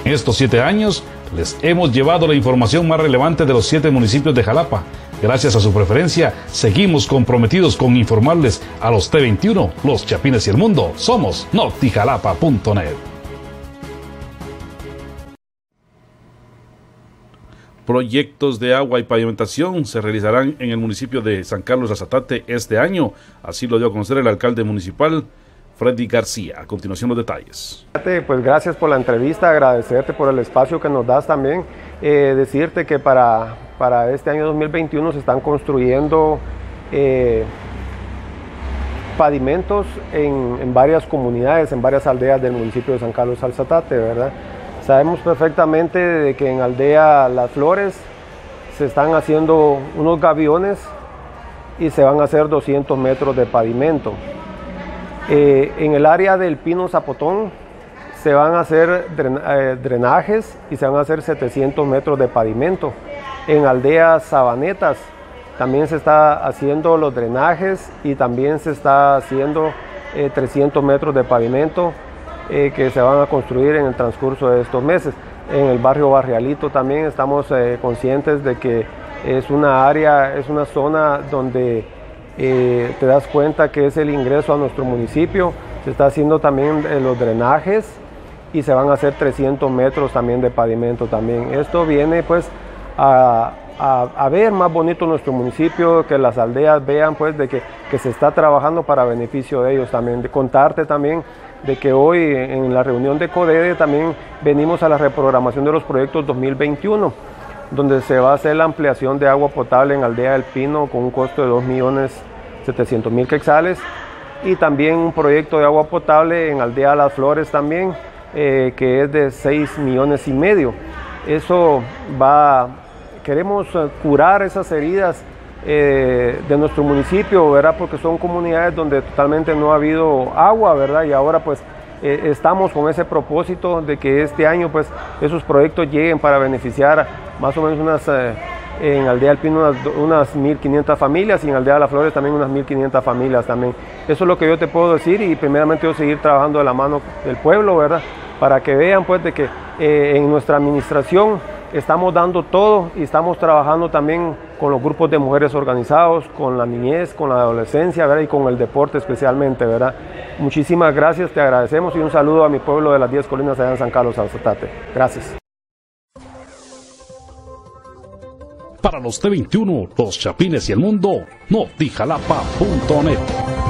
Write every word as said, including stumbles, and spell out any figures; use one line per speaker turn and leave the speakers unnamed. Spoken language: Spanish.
En estos siete años les hemos llevado la información más relevante de los siete municipios de Jalapa. Gracias a su preferencia, seguimos comprometidos con informarles a los T veintiuno, los Chapines y el mundo. Somos Notijalapa punto net. Proyectos de agua y pavimentación se realizarán en el municipio de San Carlos Azatate este año. Así lo dio a conocer el alcalde municipal, Freddy García. A continuación los detalles.
Pues gracias por la entrevista, agradecerte por el espacio que nos das también. Eh, decirte que para, para este año dos mil veintiuno se están construyendo eh, pavimentos en, en varias comunidades, en varias aldeas del municipio de San Carlos Azatate, ¿verdad? Sabemos perfectamente de que en aldea Las Flores se están haciendo unos gaviones y se van a hacer doscientos metros de pavimento. Eh, en el área del Pino Zapotón se van a hacer dren eh, drenajes y se van a hacer setecientos metros de pavimento. En aldea Sabanetas también se está haciendo los drenajes y también se está haciendo eh, trescientos metros de pavimento eh, que se van a construir en el transcurso de estos meses. En el barrio Barrialito también estamos eh, conscientes de que es una área, es una zona donde Eh, te das cuenta que es el ingreso a nuestro municipio. Se está haciendo también eh, los drenajes y se van a hacer trescientos metros también de pavimento también. Esto viene pues a, a, a ver más bonito nuestro municipio, que las aldeas vean pues de que, que se está trabajando para beneficio de ellos también. De contarte también de que hoy en la reunión de CODEDE también venimos a la reprogramación de los proyectos dos mil veintiuno, donde se va a hacer la ampliación de agua potable en Aldea del Pino con un costo de dos millones setecientos mil quetzales, y también un proyecto de agua potable en Aldea Las Flores también, eh, que es de seis millones y medio. Eso va, queremos curar esas heridas eh, de nuestro municipio, ¿verdad? Porque son comunidades donde totalmente no ha habido agua, ¿verdad? Y ahora pues Eh, estamos con ese propósito de que este año pues esos proyectos lleguen para beneficiar más o menos unas, eh, en Aldea del Pino unas, unas mil quinientas familias y en Aldea de Las Flores también unas mil quinientas familias también. Eso es lo que yo te puedo decir, y primeramente yo seguir trabajando de la mano del pueblo, ¿verdad? Para que vean pues de que eh, en nuestra administración estamos dando todo y estamos trabajando también con los grupos de mujeres organizados, con la niñez, con la adolescencia, ¿verdad? Y con el deporte especialmente, ¿verdad? Muchísimas gracias, te agradecemos, y un saludo a mi pueblo de las diez colinas allá en San Carlos Azatate. Gracias.
Para los T veintiuno, los Chapines y el mundo, Notijalapa punto net.